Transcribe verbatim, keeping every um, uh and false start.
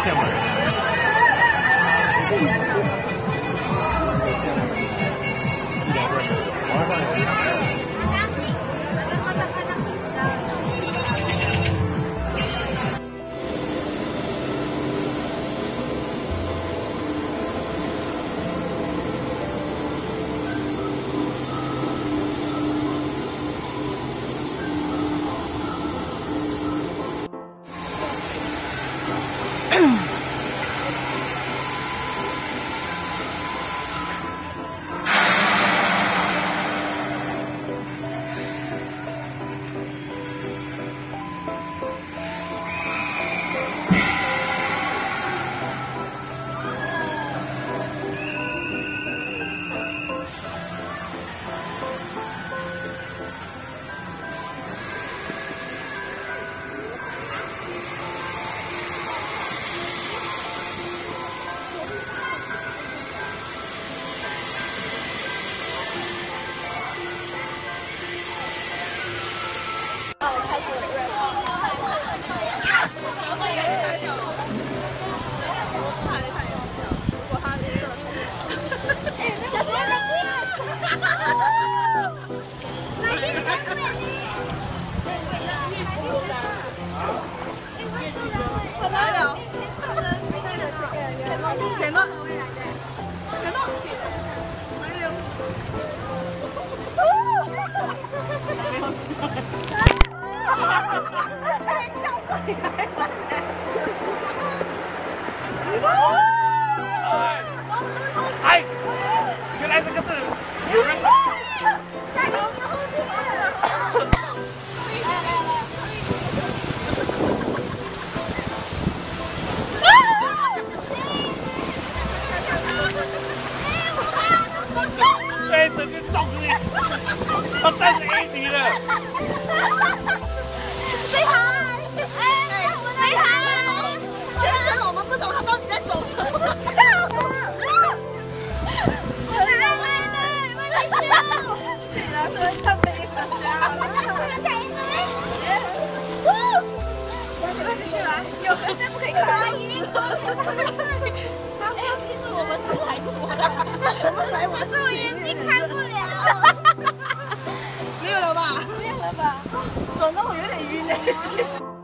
羡慕人。一点关系没有，网上有一个。 哎，原来这个是有人。哎，整个撞死你！他带着 A 级的。 谁好？哎，谁好？虽然我们不懂他到底在走什么。 有学生不可以看。阿姨，哎，其实我们是来错了，我们来我是我眼睛看不了。没有了吧？没有了吧？搞得我有点晕哎。